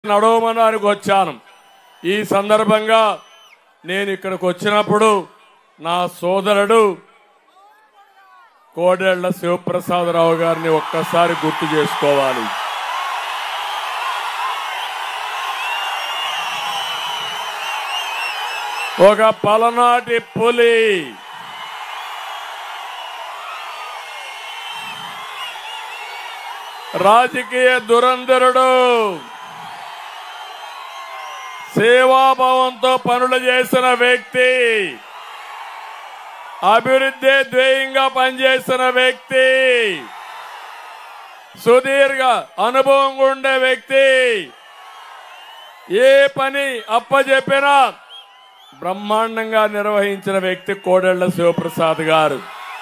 నడవమనడానికి వచ్చాను. ఈ సందర్భంగా నేను ఇక్కడికి వచ్చినప్పుడు నా సోదరుడు కోడెళ్ల శివప్రసాదరావు గారిని ఒక్కసారి గుర్తు చేసుకోవాలి. ఒక పలనాటి పులి, రాజకీయ దురంధరుడు, సేవాభావంతో పనులు చేసిన వ్యక్తి, అభివృద్ధి ధ్యేయంగా పనిచేసిన వ్యక్తి, సుదీర్ఘ అనుభవం ఉండే వ్యక్తి, ఏ పని అప్పచెప్పినా బ్రహ్మాండంగా నిర్వహించిన వ్యక్తి కోడెళ్ల శివప్రసాద్ గారు.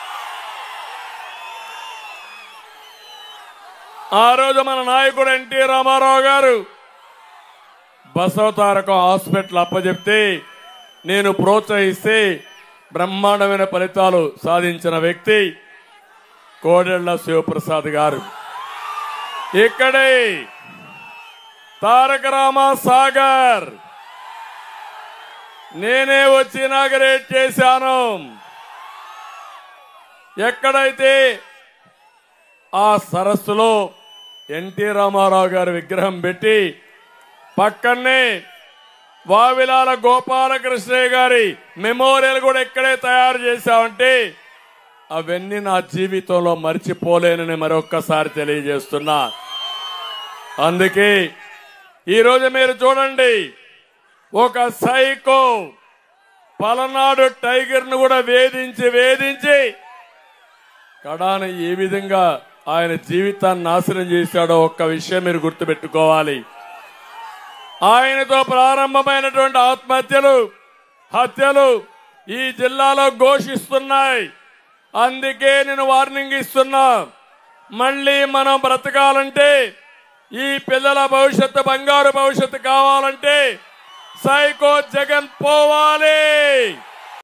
ఆ రోజు మన నాయకుడు ఎన్టీ రామారావు గారు బసవతారకం హాస్పిటల్ అప్పచెప్తే నేను ప్రోత్సహిస్తే బ్రహ్మాండమైన ఫలితాలు సాధించిన వ్యక్తి కోడెళ్ల శివప్రసాద్ గారు. ఇక్కడే తారక రామ సాగర్ నేనే వచ్చి ఇనాగరేట్ చేశాను. ఎక్కడైతే ఆ సరస్సులో ఎన్టీ రామారావు గారి విగ్రహం పెట్టి పక్కనే వావిలాల గోపాలకృష్ణయ్య గారి మెమోరియల్ కూడా ఇక్కడే తయారు చేశామంటే అవన్నీ నా జీవితంలో మర్చిపోలేనని మరొక్కసారి తెలియజేస్తున్నా. అందుకే ఈరోజు మీరు చూడండి, ఒక సైకో పలనాడు టైగర్ ను కూడా వేధించి కడాన ఏ విధంగా ఆయన జీవితాన్ని నాశనం చేశాడో ఒక్క విషయం మీరు గుర్తుపెట్టుకోవాలి. ఆయనతో ప్రారంభమైనటువంటి హత్యలు ఈ జిల్లాలో ఘోషిస్తున్నాయి. అందుకే నేను వార్నింగ్ ఇస్తున్నా, మళ్ళీ మనం బ్రతకాలంటే, ఈ పిల్లల భవిష్యత్తు బంగారు భవిష్యత్తు కావాలంటే సైకో జగన్ పోవాలి.